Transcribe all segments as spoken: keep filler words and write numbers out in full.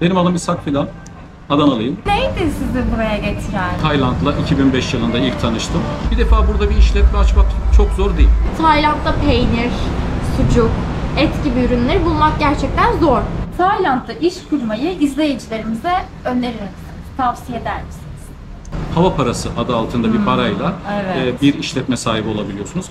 Benim adım İshak Fidan, Adanalıyım. Neydi sizi buraya getiren? Tayland'la iki bin beş yılında ilk tanıştım. Bir defa burada bir işletme açmak çok zor değil. Tayland'da peynir, sucuk, et gibi ürünleri bulmak gerçekten zor. Tayland'da iş kurmayı izleyicilerimize önerir misiniz? Tavsiye eder misiniz? Hava parası adı altında bir parayla evet. e, bir işletme sahibi olabiliyorsunuz.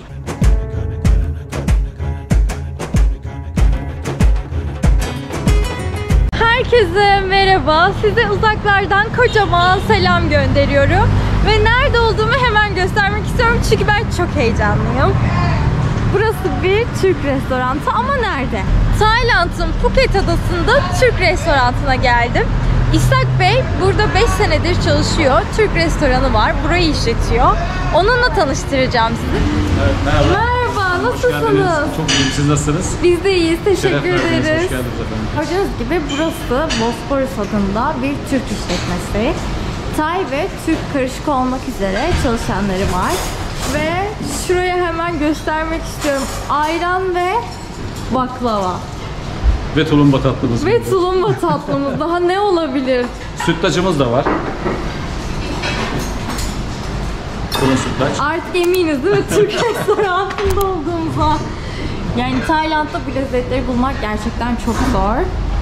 Herkese merhaba. Size uzaklardan kocaman selam gönderiyorum. Ve nerede olduğumu hemen göstermek istiyorum çünkü ben çok heyecanlıyım. Burası bir Türk restoranı ama nerede? Tayland'ın Phuket adasında Türk restoranına geldim. İshak Bey burada beş senedir çalışıyor. Türk restoranı var. Burayı işletiyor. Onunla tanıştıracağım sizi. Evet, merhaba. Merhaba, nasılsınız? Çok iyiyim. Siz nasılsınız? Biz de iyiyiz. Teşekkür Şeref verdiniz, ederiz. hoş geldiniz efendim. Gördüğünüz gibi burası Bosporus adında bir Türk işletmesi. Tay ve Türk karışık olmak üzere çalışanları var. Ve şuraya hemen göstermek istiyorum. Ayran ve baklava. Ve tulumba tatlımız. Ve tulumba tatlımız. Daha ne olabilir? Sütlacımız da var. Tulum sütlaç. Artık eminiz değil mi? Türk restoranında olduğumuza. Yani Tayland'da bu lezzetleri bulmak gerçekten çok zor.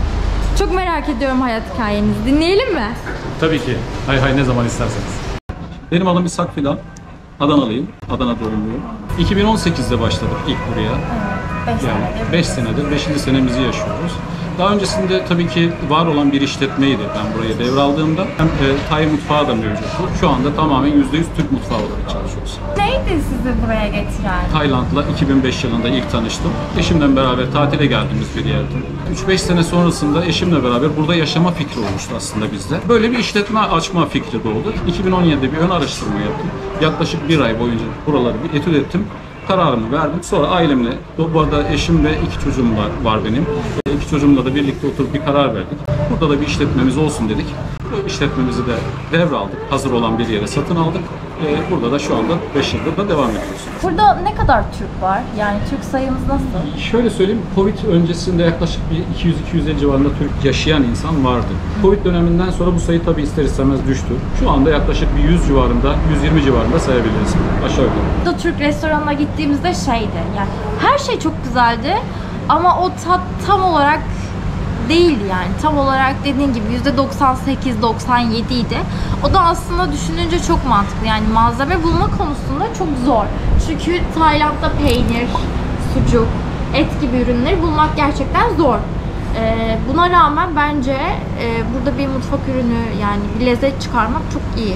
Çok merak ediyorum hayat hikayenizi. Dinleyelim mi? Tabii ki. Hay hay ne zaman isterseniz. Benim adım İshak Fidan. Adanalıyım. Adana doğumluyum. iki bin on sekizde başladık ilk buraya. beş Yani senedir. beş senedir, beşinci senemizi yaşıyoruz. Daha öncesinde tabii ki var olan bir işletmeydi ben buraya devraldığımda. Hem e, Tay mutfağı da mevcuttu. Şu anda tamamen yüzde yüz Türk mutfağı olarak çalışıyoruz. Neydi sizi buraya getiren? Tayland'la iki bin beş yılında ilk tanıştım. Eşimle beraber tatile geldiğimiz bir yerde. üç beş sene sonrasında eşimle beraber burada yaşama fikri olmuştu aslında bizde. Böyle bir işletme açma fikri doğdu. iki bin on yedide bir ön araştırma yaptım. Yaklaşık bir ay boyunca buraları bir etüt ettim. Kararımı verdim. Sonra ailemle, bu arada eşim ve iki çocuğum var, var benim. İki çocuğumla da birlikte oturup bir karar verdik. Burada da bir işletmemiz olsun dedik. Bu işletmemizi de devraldık. Hazır olan bir yere satın aldık. Ee, burada da şu anda beş yıldır da devam ediyoruz. Burada ne kadar Türk var? Yani Türk sayımız nasıl? Şöyle söyleyeyim, Covid öncesinde yaklaşık bir iki yüz iki yüz elli civarında Türk yaşayan insan vardı. Covid döneminden sonra bu sayı tabii ister istemez düştü. Şu anda yaklaşık bir yüz civarında, yüz yirmi civarında sayabiliriz aşağı yukarı. Burada Türk restoranına gittiğimizde şeydi, yani her şey çok güzeldi ama o tat tam olarak değildi yani. Tam olarak dediğin gibi yüzde doksan sekiz doksan yedi idi. O da aslında düşününce çok mantıklı. Yani malzeme bulma konusunda çok zor. Çünkü Tayland'da peynir, sucuk, et gibi ürünleri bulmak gerçekten zor. Ee, buna rağmen bence e, burada bir mutfak ürünü yani bir lezzet çıkarmak çok iyi.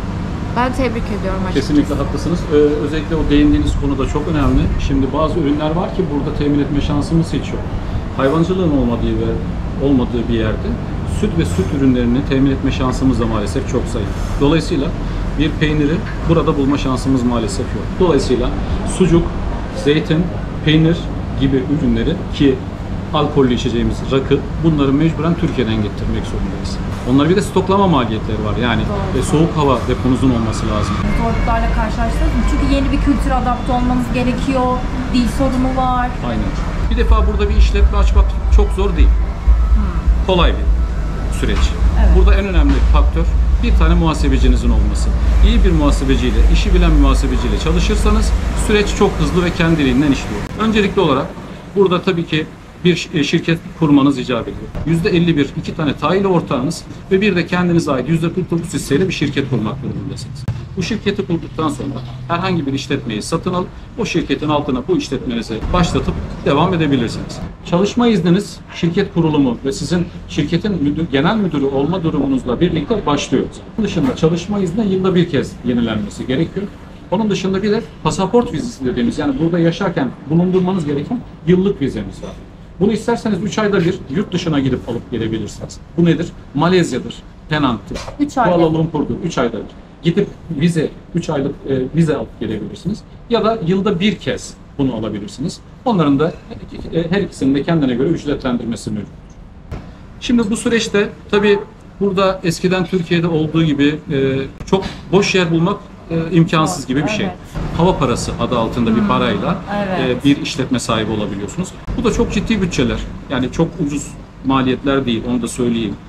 Ben tebrik ediyorum açıkçası. Kesinlikle haklısınız. Ee, özellikle o değindiğiniz konu da çok önemli. Şimdi bazı ürünler var ki burada temin etme şansımız hiç yok. Hayvancılığın olmadığı ve olmadığı bir yerde süt ve süt ürünlerini temin etme şansımız da maalesef çok zayıf. Dolayısıyla bir peyniri burada bulma şansımız maalesef yok. Dolayısıyla sucuk, zeytin, peynir gibi ürünleri ki alkollü içeceğimiz rakı bunları mecburen Türkiye'den getirmek zorundayız. Onların bir de stoklama maliyetleri var. Yani e, soğuk hava deponuzun olması lazım. Zorluklarla karşılaştınız mı? Çünkü yeni bir kültüre adapte olmanız gerekiyor. Dil sorunu var. Aynen. Bir defa burada bir işletme açmak çok zor değil. Hmm. Kolay bir süreç. Evet. Burada en önemli faktör bir tane muhasebecinizin olması. İyi bir muhasebeciyle, işi bilen bir muhasebeciyle çalışırsanız süreç çok hızlı ve kendiliğinden işliyor. Öncelikli olarak burada tabii ki bir şirket kurmanız icap ediyor. yüzde elli bir iki tane taylı ortağınız ve bir de kendinize ait yüzde kırk dokuz hisseyle bir şirket kurmak durumundasınız. Bu şirketi kurduktan sonra herhangi bir işletmeyi satın alıp o şirketin altına bu işletmenizi başlatıp devam edebilirsiniz. Çalışma izniniz şirket kurulumu ve sizin şirketin müdür, genel müdürü olma durumunuzla birlikte başlıyor. Bunun dışında çalışma izni yılda bir kez yenilenmesi gerekiyor. Onun dışında bir de pasaport vizesi dediğimiz yani burada yaşarken bulundurmanız gereken yıllık vizeniz var. Bunu isterseniz üç ayda bir yurt dışına gidip alıp gelebilirsiniz. Bu nedir? Malezya'dır, Penang'tır, Kuala Lumpur'dur, üç ayda bir. Gidip vize, üç aylık e, vize alıp gelebilirsiniz. Ya da yılda bir kez bunu alabilirsiniz. Onların da e, her ikisinin de kendine göre ücretlendirmesi mevcuttur. Şimdi bu süreçte tabii burada eskiden Türkiye'de olduğu gibi e, çok boş yer bulmak e, imkansız gibi bir şey. Evet. Hava parası adı altında bir parayla evet. e, bir işletme sahibi olabiliyorsunuz. Bu da çok ciddi bütçeler. Yani çok ucuz maliyetler değil, onu da söyleyeyim.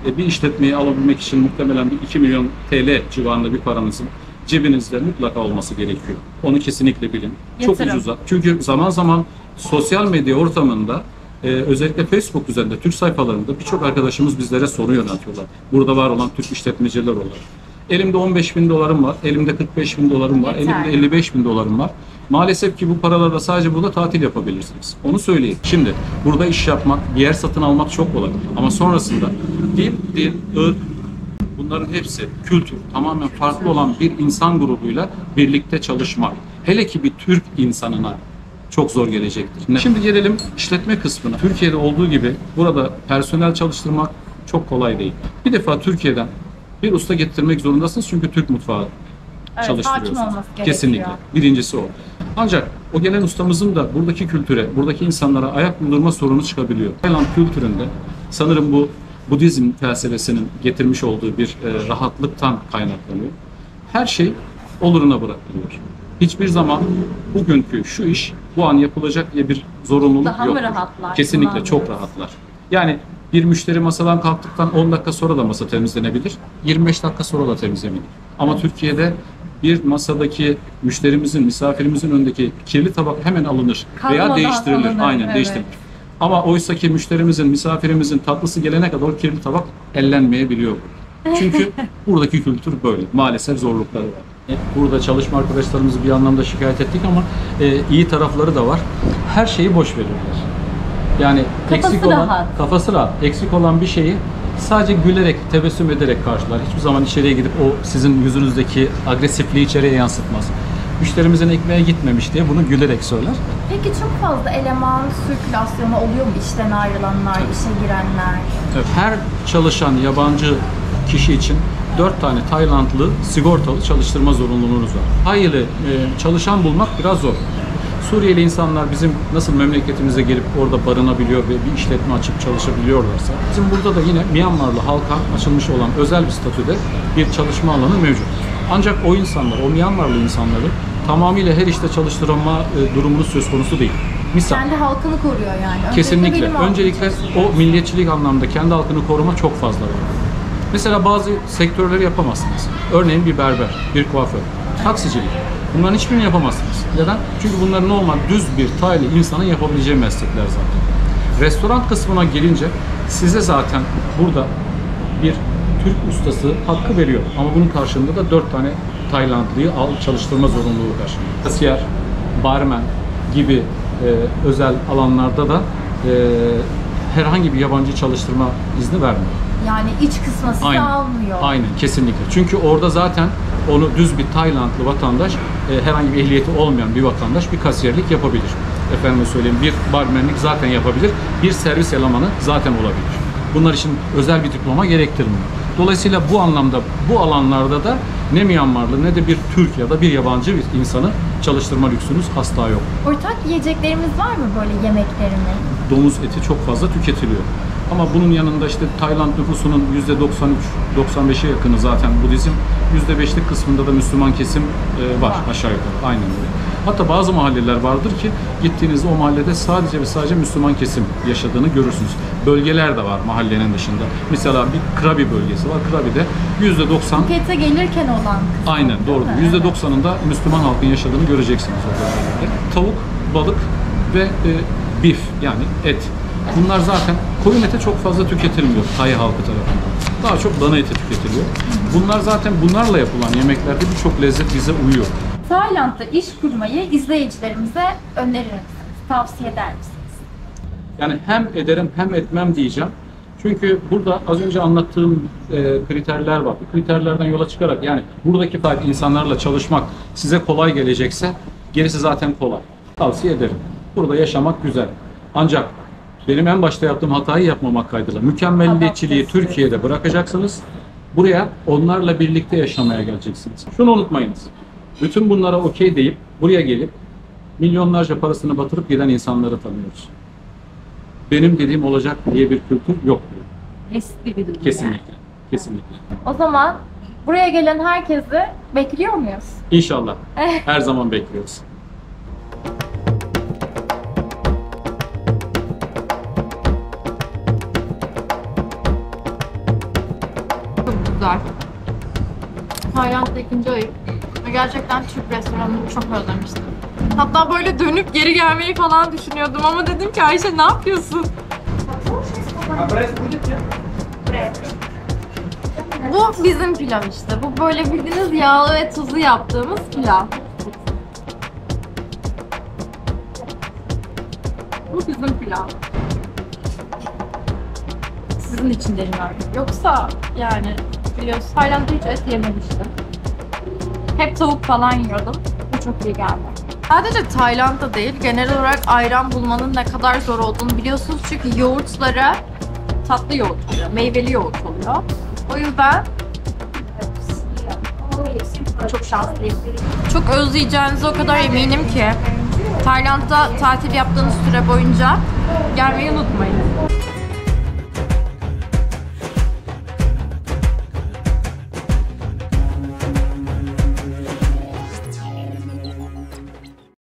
e, bir işletmeyi alabilmek için muhtemelen bir iki milyon T L civarında bir paranızın cebinizde mutlaka olması gerekiyor. Onu kesinlikle bilin. Yatırım. Çok ucuza. Çünkü zaman zaman sosyal medya ortamında e, özellikle Facebook üzerinde Türk sayfalarında birçok arkadaşımız bizlere soru yöneltiyorlar. Burada var olan Türk işletmeciler olarak. Elimde on beş bin dolarım var, elimde kırk beş bin dolarım var, Yeter. elimde elli beş bin dolarım var. Maalesef ki bu paralarla sadece burada tatil yapabilirsiniz. Onu söyleyeyim. Şimdi burada iş yapmak, bir yer satın almak çok kolay. Ama sonrasında dil, dil, ırk, bunların hepsi kültür, tamamen farklı olan bir insan grubuyla birlikte çalışmak. Hele ki bir Türk insanına çok zor gelecektir. Şimdi gelelim işletme kısmına. Türkiye'de olduğu gibi burada personel çalıştırmak çok kolay değil. Bir defa Türkiye'den bir usta getirmek zorundasınız çünkü Türk mutfağı Evet, çalıştırıyorsunuz. hakim olması gerekiyor. Kesinlikle. Birincisi o. Ancak o gelen ustamızın da buradaki kültüre, buradaki insanlara ayak uydurma sorunu çıkabiliyor. Tayland kültüründe sanırım bu Budizm felsefesinin getirmiş olduğu bir e, rahatlıktan kaynaklanıyor. Her şey oluruna bırakılıyor. Hiçbir zaman bugünkü şu iş bu an yapılacak diye bir zorunluluk Daha yok. mı rahatlar? Kesinlikle Bunu çok anlıyoruz. rahatlar. Yani bir müşteri masadan kalktıktan on dakika sonra da masa temizlenebilir. yirmi beş dakika sonra da temizlenebilir. Ama Türkiye'de bir masadaki müşterimizin, misafirimizin önündeki kirli tabak hemen alınır veya Kalmadan değiştirilir. alınır, Aynen evet. değiştirilir. Ama oysaki müşterimizin, misafirimizin tatlısı gelene kadar o kirli tabak ellenmeyebiliyor. Çünkü buradaki kültür böyle. Maalesef zorlukları var. Burada çalışma arkadaşlarımızı bir anlamda şikayet ettik ama e, iyi tarafları da var. Her şeyi boş verirler. Yani Kafası eksik olan, rahat. kafası rahat. Eksik olan bir şeyi sadece gülerek, tebessüm ederek karşılar. Hiçbir zaman içeriye gidip o sizin yüzünüzdeki agresifliği içeriye yansıtmaz. Müşterimizin ekmeğe gitmemiş diye bunu gülerek söyler. Peki çok fazla eleman sirkülasyonu oluyor mu? İşten ayrılanlar, işe girenler? Evet. Her çalışan yabancı kişi için dört tane Taylandlı sigortalı çalıştırma zorunluluğunuz var. Hayırlı e, çalışan bulmak biraz zor. Suriyeli insanlar bizim nasıl memleketimize gelip orada barınabiliyor ve bir işletme açıp çalışabiliyorlarsa bizim burada da yine Myanmarlı halka açılmış olan özel bir statüde bir çalışma alanı mevcut. Ancak o insanlar, o Myanmarlı insanları tamamıyla her işte çalıştırma e, durumunuz söz konusu değil. Misal, Kendi halkını koruyor yani. Öncelikle kesinlikle. benim halkım Öncelikle çalışıyor. o milliyetçilik anlamda kendi halkını koruma çok fazla var. Mesela bazı sektörleri yapamazsınız. Örneğin bir berber, bir kuaför, taksicilik. Bunların hiçbirini yapamazsınız. Neden? Çünkü bunlar normal düz bir Taylı insanın yapabileceği meslekler zaten. Restoran kısmına gelince size zaten burada bir Türk ustası hakkı veriyor. Ama bunun karşılığında da dört tane Taylandlıyı al çalıştırma zorunluluğu karşılıyor. Kasiyer, barmen gibi e, özel alanlarda da e, herhangi bir yabancı çalıştırma izni vermiyor. Yani iç kısmı size Aynen. almıyor. Aynen, kesinlikle. Çünkü orada zaten onu düz bir Taylandlı vatandaş, e, herhangi bir ehliyeti olmayan bir vatandaş bir kasiyerlik yapabilir. Efendime söyleyeyim, bir barmenlik zaten yapabilir, bir servis elemanı zaten olabilir. Bunlar için özel bir diploma gerektirmiyor. Dolayısıyla bu anlamda, bu alanlarda da ne Myanmarlı ne de bir Türk ya da bir yabancı bir insanı çalıştırma lüksünüz asla yok. Ortak yiyeceklerimiz var mı böyle yemeklerimiz? Domuz eti çok fazla tüketiliyor. Ama bunun yanında işte Tayland nüfusunun yüzde doksan üç doksan beşe yakını zaten Budizm, yüzde beşlik kısmında da Müslüman kesim e, var Var. aşağı yukarı. Aynen öyle. Hatta bazı mahalleler vardır ki gittiğinizde o mahallede sadece ve sadece Müslüman kesim yaşadığını görürsünüz. Bölgeler de var mahallenin dışında. Mesela bir Krabi bölgesi var. Krabi'de yüzde doksan Phuket'e gelirken olan kısmı. aynen doğru. değil mi? yüzde doksanında Müslüman halkın yaşadığını göreceksiniz o bölgelerde. Tavuk, balık ve e, beef yani et. Bunlar zaten koyun eti çok fazla tüketilmiyor Tay halkı tarafından. Daha çok dana eti tüketiliyor. Bunlar zaten bunlarla yapılan yemeklerde birçok lezzet bize uyuyor. Tayland'da iş kurmayı izleyicilerimize önerir misiniz? Tavsiye eder misiniz? Yani hem ederim hem etmem diyeceğim. Çünkü burada az önce anlattığım e, kriterler var. Bu kriterlerden yola çıkarak yani buradaki insanlarla çalışmak size kolay gelecekse gerisi zaten kolay. Tavsiye ederim. Burada yaşamak güzel. Ancak benim en başta yaptığım hatayı yapmamak kaydıyla mükemmelliyetçiliği Adaptesi. Türkiye'de bırakacaksınız. Buraya onlarla birlikte yaşamaya geleceksiniz. Şunu unutmayınız. Bütün bunlara okey deyip buraya gelip milyonlarca parasını batırıp giden insanları tanıyoruz. Benim dediğim olacak diye bir kültür yok. Riskli bir durum. Kesinlikle. yani. Kesinlikle. O zaman buraya gelen herkesi bekliyor muyuz? İnşallah. Her zaman bekliyoruz. güzel. Tayland'da ikinci ayım. Ve gerçekten Türk restoranını çok özlemiştim. Hatta böyle dönüp geri gelmeyi falan düşünüyordum ama dedim ki Ayşe ne yapıyorsun? Bu bizim pilav işte. Bu böyle bildiğiniz yağlı ve tuzlu yaptığımız pilav. Bu bizim pilav. Sizin için deniyorum. Yoksa yani biliyorsun Tayland'da hiç et yememiştim. Hep tavuk falan yiyordum. Bu çok iyi geldi. Sadece Tayland'da değil, genel olarak ayran bulmanın ne kadar zor olduğunu biliyorsunuz. Çünkü yoğurtları tatlı yoğurt oluyor, meyveli yoğurt oluyor. O yüzden çok şanslıyım. Çok özleyeceğinize o kadar eminim ki Tayland'da tatil yaptığınız süre boyunca gelmeyi unutmayın.